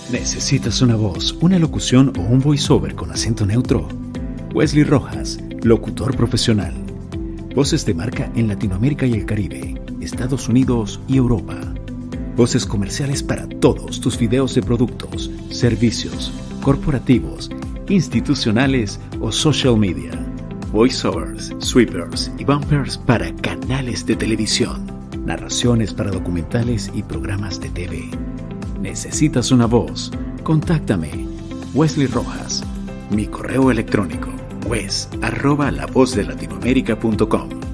¿Necesitas una voz, una locución o un voiceover con acento neutro? Wesley Rojas, locutor profesional. Voces de marca en Latinoamérica y el Caribe, Estados Unidos y Europa. Voces comerciales para todos tus videos de productos, servicios, corporativos, institucionales o social media. Voiceovers, sweepers y bumpers para canales de televisión. Narraciones para documentales y programas de TV. ¿Necesitas una voz? Contáctame. Wesley Rojas. Mi correo electrónico wes@lavozdelatinoamerica.com.